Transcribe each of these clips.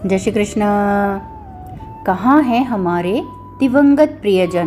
जय श्री कृष्ण। कहाँ हैं हमारे दिवंगत प्रियजन?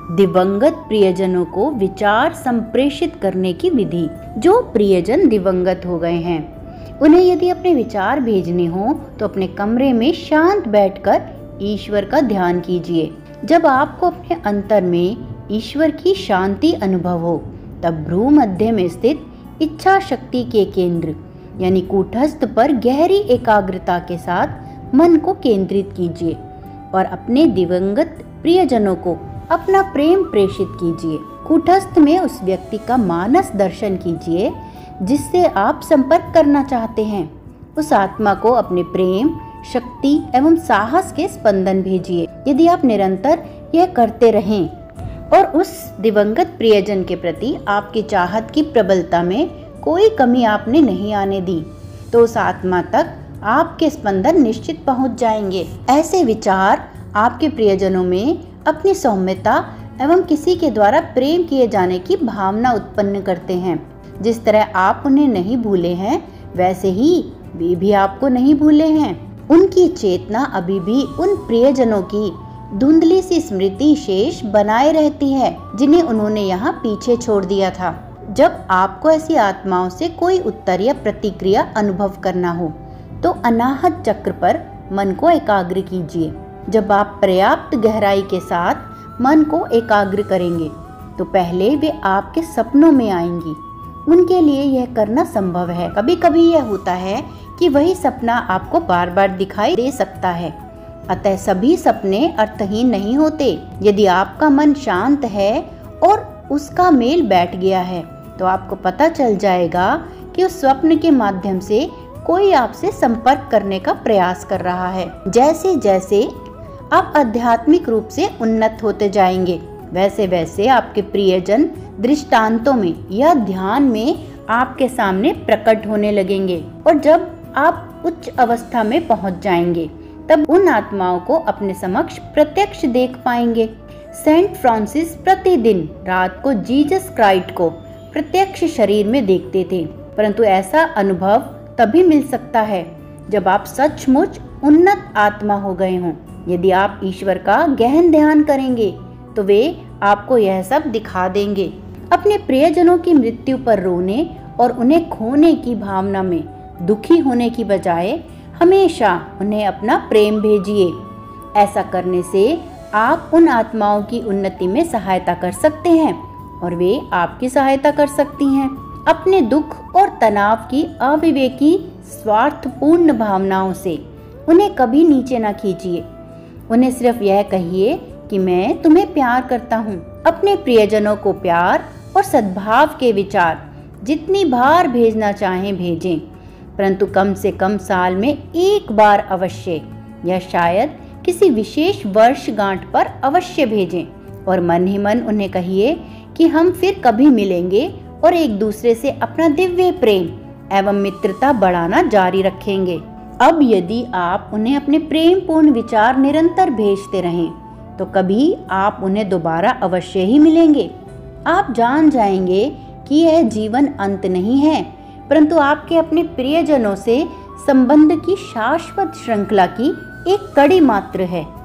दिवंगत प्रियजनों को विचार संप्रेषित करने की विधि। जो प्रियजन दिवंगत हो गए हैं उन्हें यदि अपने विचार भेजने हो तो अपने कमरे में शांत बैठकर ईश्वर का ध्यान कीजिए। जब आपको अपने अंतर में ईश्वर की शांति अनुभव हो तब भ्रू मध्य में स्थित इच्छा शक्ति के केंद्र यानी कूटस्थ पर गहरी एकाग्रता के साथ मन को केंद्रित कीजिए और अपने दिवंगत प्रियजनों को अपना प्रेम प्रेषित कीजिए। कूटस्थ में उस व्यक्ति का मानस दर्शन कीजिए जिससे आप संपर्क करना चाहते हैं। उस आत्मा को अपने प्रेम, शक्ति एवं साहस के स्पंदन भेजिए। यदि आप निरंतर यह करते रहें और उस दिवंगत प्रियजन के प्रति आपकी चाहत की प्रबलता में कोई कमी आपने नहीं आने दी तो उस आत्मा तक आपके स्पंदन निश्चित पहुंच जाएंगे। ऐसे विचार आपके प्रियजनों में अपनी सौम्यता एवं किसी के द्वारा प्रेम किए जाने की भावना उत्पन्न करते हैं। जिस तरह आप उन्हें नहीं भूले हैं वैसे ही वे भी आपको नहीं भूले हैं। उनकी चेतना अभी भी उन प्रियजनों की धुंधली सी स्मृति शेष बनाए रहती है जिन्हें उन्होंने यहाँ पीछे छोड़ दिया था। जब आपको ऐसी आत्माओं से कोई उत्तर या प्रतिक्रिया अनुभव करना हो तो अनाहत चक्र पर मन को एकाग्र कीजिए। जब आप पर्याप्त गहराई के साथ मन को एकाग्र करेंगे तो पहले वे आपके सपनों में आएंगी। उनके लिए यह करना संभव है। कभी कभी यह होता है कि वही सपना आपको बार बार दिखाई दे सकता है, अतः सभी सपने अर्थहीन नहीं होते। यदि आपका मन शांत है और उसका मेल बैठ गया है तो आपको पता चल जाएगा कि उस स्वप्न के माध्यम से कोई आपसे संपर्क करने का प्रयास कर रहा है। जैसे जैसे आप आध्यात्मिक रूप से उन्नत होते जाएंगे वैसे वैसे आपके प्रियजन दृष्टांतों में या ध्यान में आपके सामने प्रकट होने लगेंगे और जब आप उच्च अवस्था में पहुंच जाएंगे तब उन आत्माओं को अपने समक्ष प्रत्यक्ष देख पाएंगे। सेंट फ्रांसिस प्रतिदिन रात को जीसस क्राइस्ट को प्रत्यक्ष शरीर में देखते थे, परंतु ऐसा अनुभव तभी मिल सकता है जब आप सचमुच उन्नत आत्मा हो गए हों। यदि आप ईश्वर का गहन ध्यान करेंगे तो वे आपको यह सब दिखा देंगे। अपने प्रियजनों की मृत्यु पर रोने और उन्हें खोने की भावना में दुखी होने की बजाय हमेशा उन्हें अपना प्रेम भेजिए। ऐसा करने से आप उन आत्माओं की उन्नति में सहायता कर सकते हैं और वे आपकी सहायता कर सकती हैं। अपने दुख और तनाव की अविवेकी स्वार्थपूर्ण भावनाओं से उन्हें कभी नीचे न खींचिए। उन्हें सिर्फ यह कहिए कि मैं तुम्हें प्यार करता हूँ। अपने प्रियजनों को प्यार और सद्भाव के विचार जितनी बार भेजना चाहें भेजें, परंतु कम से कम साल में एक बार अवश्य या शायद किसी विशेष वर्षगांठ पर अवश्य भेजें और मन ही मन उन्हें कहिए कि हम फिर कभी मिलेंगे और एक दूसरे से अपना दिव्य प्रेम एवं मित्रता बढ़ाना जारी रखेंगे। अब यदि आप उन्हें अपने प्रेम पूर्ण विचार निरंतर भेजते रहें तो कभी आप उन्हें दोबारा अवश्य ही मिलेंगे। आप जान जाएंगे कि यह जीवन अंत नहीं है, परंतु आपके अपने प्रियजनों से संबंध की शाश्वत श्रृंखला की एक कड़ी मात्र है।